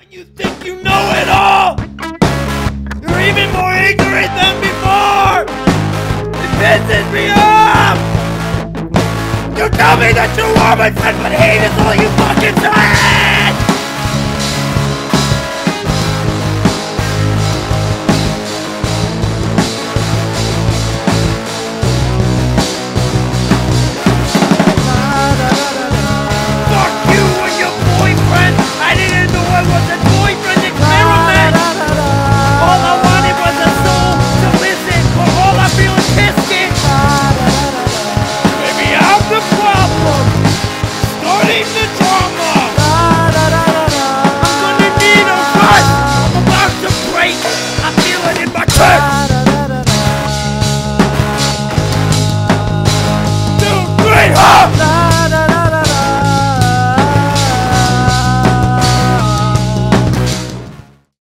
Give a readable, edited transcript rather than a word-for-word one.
You think you know it all! You're even more ignorant than before! It pisses me off! You tell me that you are my friend, but hate is all you fucking say!